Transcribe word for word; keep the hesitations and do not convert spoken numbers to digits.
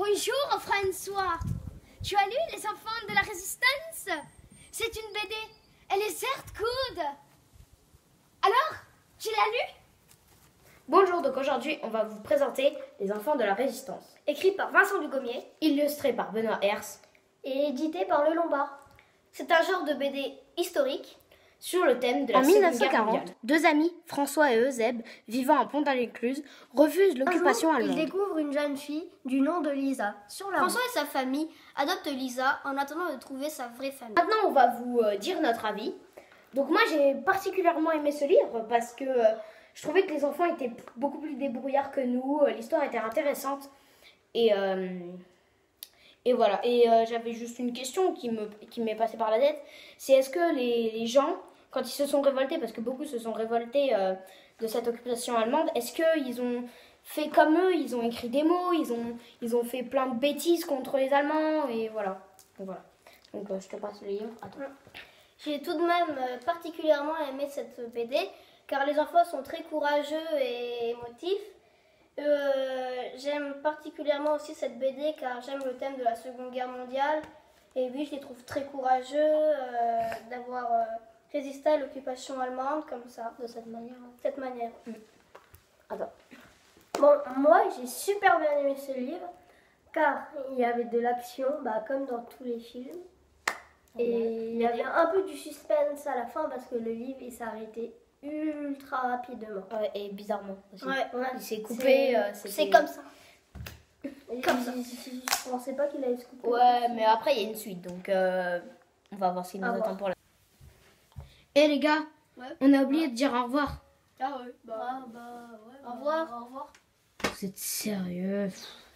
Bonjour François. Tu as lu Les enfants de la résistance? C'est une B D. Elle est certes courte. Alors, tu l'as lu? Bonjour, donc aujourd'hui on va vous présenter Les enfants de la résistance. Écrit par Vincent Dugommier, Illustré par Benoît Herse et édité par Le Lombard. C'est un genre de B D historique. Sur le thème de la En Seconde mille neuf cent Guerre quarante, mondiale. deux amis, François et Eusèbe, vivant à Pont-à-l'Écluse, refusent l'occupation Un jour, allemande. il découvre une jeune fille du nom de Lisa sur la François et sa famille adoptent Lisa en attendant de trouver sa vraie famille. Maintenant on va vous euh, dire notre avis. Donc moi j'ai particulièrement aimé ce livre parce que euh, je trouvais que les enfants étaient p- beaucoup plus débrouillards que nous, euh, l'histoire était intéressante et, euh, et voilà. Et euh, j'avais juste une question qui me qui m'est passée par la tête, c'est est-ce que les, les gens, quand ils se sont révoltés, parce que beaucoup se sont révoltés euh, de cette occupation allemande, est-ce qu'ils ont fait comme eux, ils ont écrit des mots, ils ont, ils ont fait plein de bêtises contre les Allemands et voilà. Donc voilà. Donc euh, je te passe le livre. Attends. J'ai tout de même euh, particulièrement aimé cette B D car les enfants sont très courageux et émotifs. Euh, j'aime particulièrement aussi cette B D car j'aime le thème de la Seconde Guerre mondiale et oui, je les trouve très courageux euh, d'avoir euh, résisté à l'occupation allemande comme ça, de cette manière. Cette manière. Attends. Bon, moi j'ai super bien aimé ce livre car il y avait de l'action, bah, comme dans tous les films. Et il y avait un peu du suspense à la fin parce que le livre il s'est arrêté ultra rapidement. Ouais, et bizarrement aussi. Ouais, Il s'est coupé. euh, c'est c'était- comme ça. Et Comme ça. Je, je- je pensais pas qu'il allait se couper. Ouais, mais après il y a une suite donc euh, on va voir s'il nous À attend voir. pour la. Eh les gars, Ouais. on a oublié de dire au revoir. Ah ouais, bah, bah ouais. Au revoir. Au revoir. Vous êtes sérieux?